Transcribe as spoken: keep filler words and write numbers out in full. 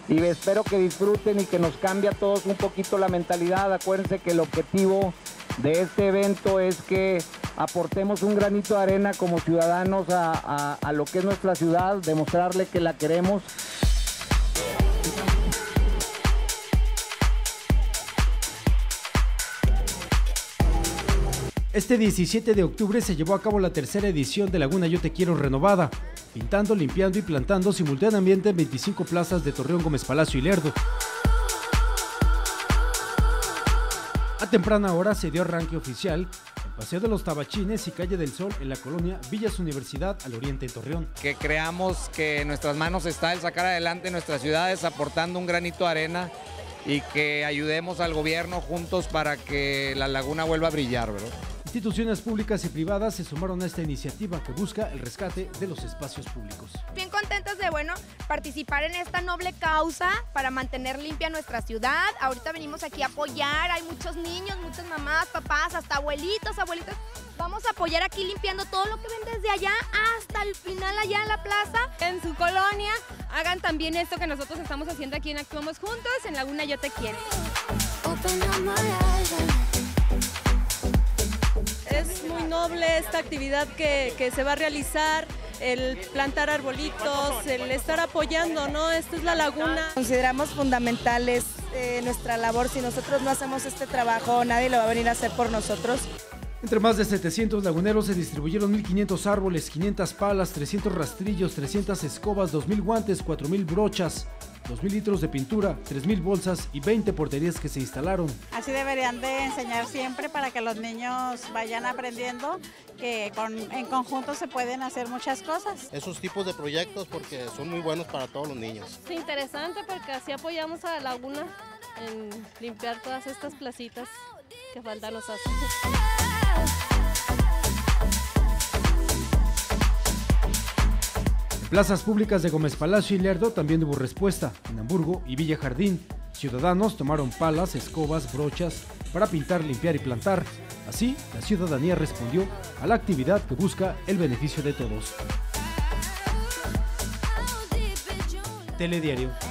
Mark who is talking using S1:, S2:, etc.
S1: y espero que disfruten y que nos cambie a todos un poquito la mentalidad. Acuérdense que el objetivo de este evento es que aportemos un granito de arena como ciudadanos a, a, a lo que es nuestra ciudad, demostrarle que la queremos.
S2: Este diecisiete de octubre se llevó a cabo la tercera edición de Laguna Yo Te Quiero renovada, pintando, limpiando y plantando simultáneamente en veinticinco plazas de Torreón, Gómez Palacio y Lerdo. A temprana hora se dio arranque oficial en Paseo de los Tabachines y Calle del Sol en la colonia Villas Universidad al oriente de Torreón.
S3: Que creamos que en nuestras manos está el sacar adelante nuestras ciudades aportando un granito de arena y que ayudemos al gobierno juntos para que la laguna vuelva a brillar, ¿verdad?
S2: Instituciones públicas y privadas se sumaron a esta iniciativa que busca el rescate de los espacios públicos.
S4: Bien contentos de, bueno, participar en esta noble causa para mantener limpia nuestra ciudad. Ahorita venimos aquí a apoyar, hay muchos niños, muchas mamás, papás, hasta abuelitos, abuelitas. Vamos a apoyar aquí limpiando todo lo que ven desde allá hasta el final allá en la plaza.
S5: En su colonia hagan también esto que nosotros estamos haciendo aquí en Actuamos Juntos, en Laguna Yo Te Quiero. Es muy noble esta actividad que, que se va a realizar, el plantar arbolitos, el estar apoyando, ¿no? Esta es la laguna.
S6: Consideramos fundamentales eh, nuestra labor. Si nosotros no hacemos este trabajo, nadie lo va a venir a hacer por nosotros.
S2: Entre más de setecientos laguneros se distribuyeron mil quinientos árboles, quinientas palas, trescientos rastrillos, trescientas escobas, dos mil guantes, cuatro mil brochas, dos mil litros de pintura, tres mil bolsas y veinte porterías que se instalaron.
S7: Así deberían de enseñar siempre para que los niños vayan aprendiendo que con, en conjunto se pueden hacer muchas cosas.
S8: Esos tipos de proyectos porque son muy buenos para todos los niños.
S5: Es interesante porque así apoyamos a la laguna en limpiar todas estas placitas que falta nos hace.
S2: En plazas públicas de Gómez Palacio y Lerdo también hubo respuesta. En Hamburgo y Villa Jardín, ciudadanos tomaron palas, escobas, brochas para pintar, limpiar y plantar. Así, la ciudadanía respondió a la actividad que busca el beneficio de todos. Telediario.